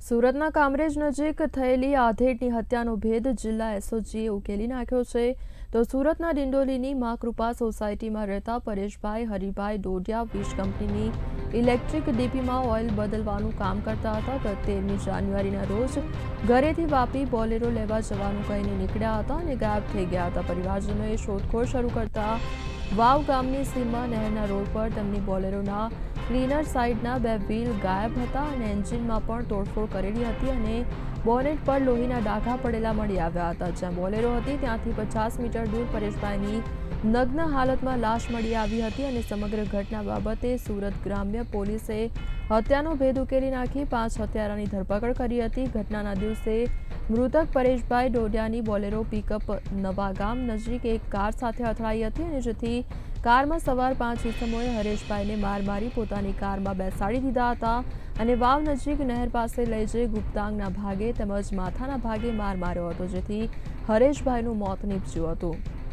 સુરતના કામરેજ નજીક થયેલી આધેડની હત્યાનો ભેદ જિલ્લા એસઓજીએ ઉકેલી નાખ્યો છે તો સુરતના ડિંડોલીની મા કૃપા સોસાયટીમાં રહેતા પરેશભાઈ હરિભાઈ ડોડિયા વીજ કંપનીની ઇલેક્ટ્રિક ડીપીમાં ઓઇલ બદલવાનું કામ કરતા હતા। ગત 13મી જાન્યુઆરીના રોજ ઘરેથી વાપી બોલેરો લેવા જવાનું કહીને નીકળ્યા હતા અને ગાયબ થઈ ગયા હતા। પરિવારજનોએ શોધખોળ શરૂ કરતા વાવ ગામની સીમમાં નહેરના રોડ પર તેમની બોલેરોના ક્લીનર સાઇડના 2 વ્હીલ ગાયબ હતા અને એન્જિનમાં પણ તોડફોડ કરેલી હતી અને બોનેટ પર લોહીના ડાઘા પડેલા મળી આવ્યા હતા। જ્યાં બોલેરો હતી ત્યાંથી 50 મીટર દૂર પરેશભાઈની નગ્ન હાલતમાં લાશ મળી આવી હતી અને સમગ્ર ઘટના બાબતે સુરત ગ્રામ્ય પોલીસે હત્યાનો ભેદ ઉકેલી નાખી 5 હત્યારાની ધરપકડ કરી હતી। ઘટનાના દિવસે મૃતક પરેશભાઈ ડોડિયાની બોલેરો પિકઅપ નવાગામ નજીક એક કાર સાથે અથડાઈ હતી અને જેથી કારમાં સવાર 5 ઇસમોએ હરેશભાઈને માર મારી પોતાની કારમાં બેસાડી દીધા હતા અને વાવ નજીક નહેર પાસે લઈ જઈ ગુપ્તાંગના ભાગે તેમજ માથાના ભાગે માર માર્યો હતો, જેથી હરેશભાઈનું મોત નીપજ્યું હતું।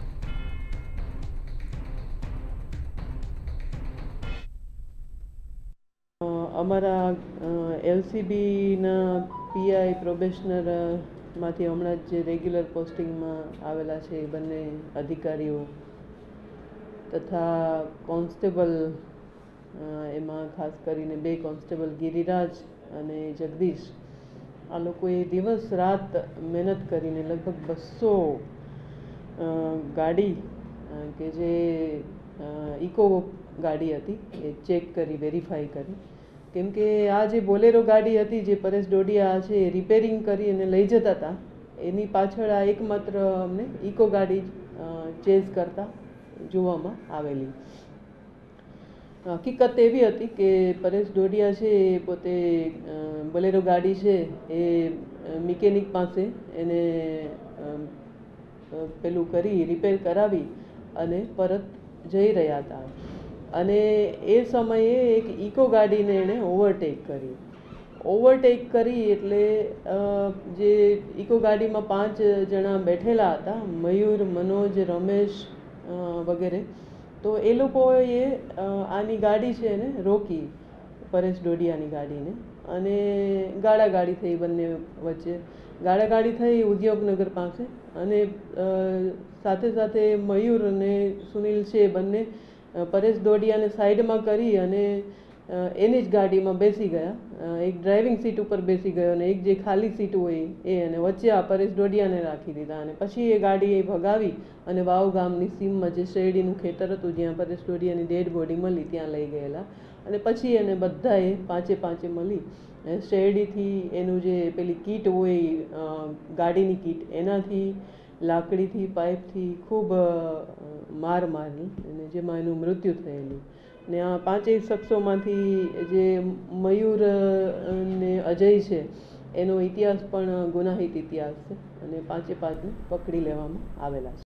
અમારા એલસીબીના પીઆઈ પ્રોબેશનરમાંથી હમણાં જ જે રેગ્યુલર પોસ્ટિંગમાં આવેલા છે એ બંને અધિકારીઓ તથા કોન્સ્ટેબલ, એમાં ખાસ કરીને 2 કોન્સ્ટેબલ ગિરિરાજ અને જગદીશ, આ લોકોએ દિવસ રાત મહેનત કરીને લગભગ 200 ગાડી કે જે ઇકો ગાડી હતી એ ચેક કરી, વેરીફાઈ કરી, કેમ કે આ જે બોલેરો ગાડી હતી જે પરેશ ડોડિયા છે એ રિપેરિંગ કરી અને લઈ જતા હતા, એની પાછળ આ એકમાત્ર અમને ઇકો ગાડી ચેઝ કરતા જોવામાં આવેલી। હકીકત એવી હતી કે પરેશ ડોડિયા છે એ પોતે બોલેરો ગાડી છે એ મિકેનિક પાસે એને પેલું કરી રિપેર કરાવી અને પરત જઈ રહ્યા હતા અને એ સમયે એક ઇકો ગાડીને એણે ઓવરટેક કરી એટલે જે ઇકો ગાડીમાં 5 જણા બેઠેલા હતા, મયુર, મનોજ, રમેશ વગેરે, તો એ લોકોએ આની ગાડી છે એને રોકી, પરેશ ડોડિયાની ગાડીને, અને ગાળાગાળી થઈ બંને વચ્ચે। ગાળાગાળી થઈ ઉદ્યોગનગર પાસે અને સાથે સાથે મયુર અને સુનિલ છે બંને પરેશ ડોડિયાને સાઈડમાં કરી અને એની જ ગાડીમાં બેસી ગયા। એક ડ્રાઇવિંગ સીટ ઉપર બેસી ગયો અને એક જે ખાલી સીટ હોય એ, અને વચ્ચે આ પરેશ ડોડિયાને રાખી દીધા અને પછી એ ગાડી એ ભગાવી અને વાવ ગામની સીમમાં જે શેરડીનું ખેતર હતું જ્યાં પરેશ ડોડિયાની ડેડ બોડી મળી ત્યાં લઈ ગયેલા અને પછી એને બધાએ 5 મળી શેરડીથી એનું જે પેલી કીટ હોય ગાડીની કીટ, એનાથી લાકડીથી, પાઇપથી ખૂબ માર મારી અને જેમાં એનું મૃત્યુ થયેલું। ને આ 5 શખ્સોમાંથી જે મયુર ને અજય છે એનો ઇતિહાસ પણ ગુનાહિત ઇતિહાસ છે અને 5ને પકડી લેવામાં આવેલા છે।